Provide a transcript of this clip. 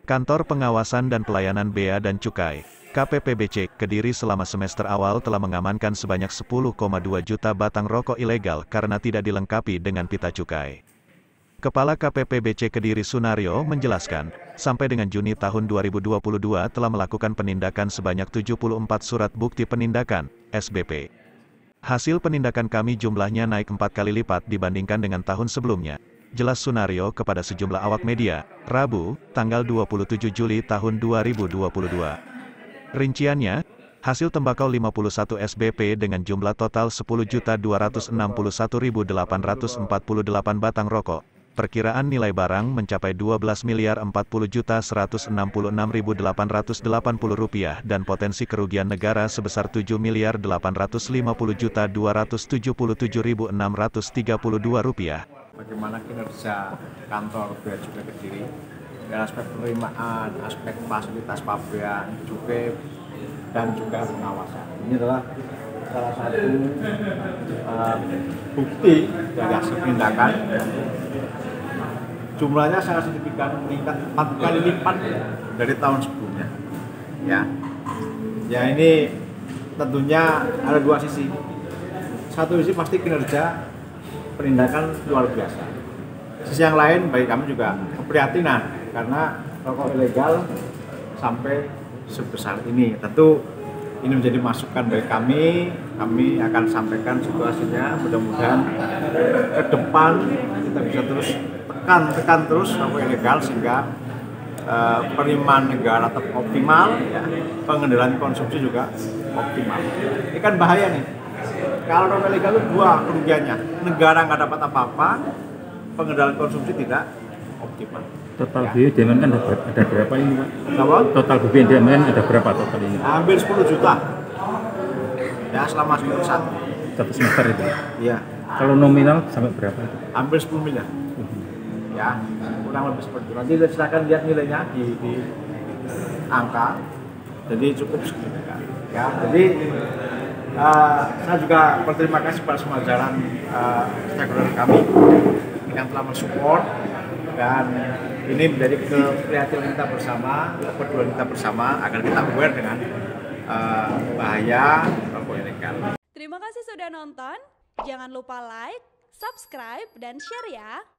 Kantor Pengawasan dan Pelayanan Bea dan Cukai, KPPBC, Kediri selama semester awal telah mengamankan sebanyak 10,2 juta batang rokok ilegal karena tidak dilengkapi dengan pita cukai. Kepala KPPBC Kediri Sunario menjelaskan, sampai dengan Juni tahun 2022 telah melakukan penindakan sebanyak 74 surat bukti penindakan, SBP. Hasil penindakan kami jumlahnya naik 4 kali lipat dibandingkan dengan tahun sebelumnya. Jelas Sunario kepada sejumlah awak media, Rabu, tanggal 27 Juli tahun 2022. Rinciannya, hasil tembakau 51 SBP dengan jumlah total 10.261.848 batang rokok. Perkiraan nilai barang mencapai Rp12.040.666.880 dan potensi kerugian negara sebesar Rp7.850.277.632. Bagaimana kinerja kantor Bea Cukai Kediri dari aspek penerimaan, aspek fasilitas pabean, cukai, dan juga pengawasan. Ini adalah salah satu bukti dari hasil penindakan. Jumlahnya sangat signifikan, meningkat 4 kali lipat dari tahun sebelumnya. Ya ini tentunya ada dua sisi. Satu sisi pasti kinerja penindakan luar biasa. Sisi yang lain bagi kami juga keprihatinan karena rokok ilegal sampai sebesar ini. Tentu ini menjadi masukan bagi kami akan sampaikan situasinya. Mudah-mudahan ke depan kita bisa terus tekan terus rokok ilegal sehingga penerimaan negara tetap optimal, ya, pengendalian konsumsi juga optimal. Ini kan bahaya nih. Kalau rokok ilegal itu dua kerugiannya, negara nggak dapat apa-apa, pengendalian konsumsi tidak optimal. Total biaya diamankan ada berapa ini, Pak? Apa? Total biaya diamankan ada berapa total ini? Hampir 10 juta. Ya, selama semester 1. Satu semester itu? Iya. Kalau nominal sampai berapa itu? Hampir 10 miliar. Ya, kurang lebih seperti itu. Nanti silakan lihat nilainya di angka. Jadi cukup signifikan. Ya, jadi saya juga berterima kasih pada semua jajaran stakeholder kami yang telah mensupport, dan ini menjadi keprihatinan kita bersama, kepedulian kita bersama agar kita aware dengan bahaya rokok ilegal. Terima kasih sudah nonton. Jangan lupa like, subscribe, dan share ya.